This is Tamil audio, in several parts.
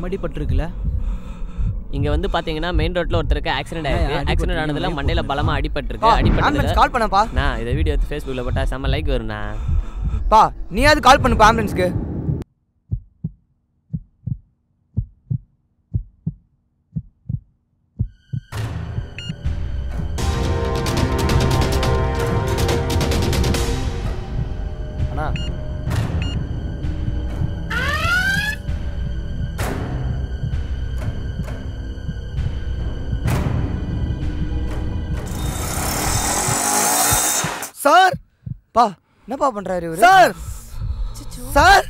அடிபட்டிருக்குல. இங்க வந்து பாத்தீங்கன்னா மெயின் ரோட்ல ஒருத்தருக்கு ஆக்சிடென்ட் ஆயிருக்கு. ஆக்சிடென்ட் ஆனதுல மண்டையில பலமா அடிபட்டிருக்கு. ஆம்புலன்ஸ் கால் பண்ணப்பா. நான் இந்த வீடியோ எடுத்து Facebookல போட்டா செம்ம லைக் வரும்ண்ணா. பா நீயாவது கால் பண்ணுப்பா ஆம்புலன்ஸ்க்கு. அண்ணா சார் பா என்னப்பா பண்றாரு இவரு? சார் சார்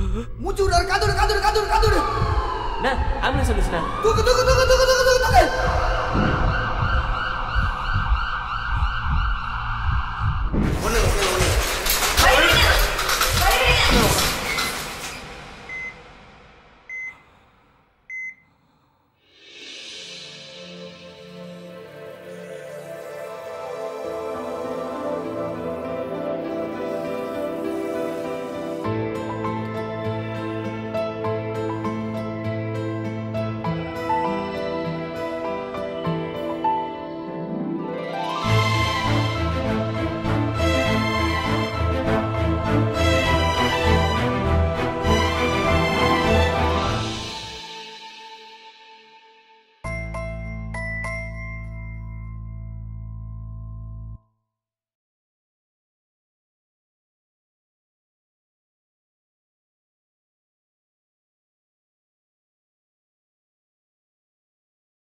மூச்சு விடுறாரு. காதுடு காதுடு காதுடு காதுடு. என்ன ஆம்புலன்ஸ் வந்துச்சுண்ணா. தூக்கு தூக்கு தூக்கு தூக்கு தூக்கு தூக்கு.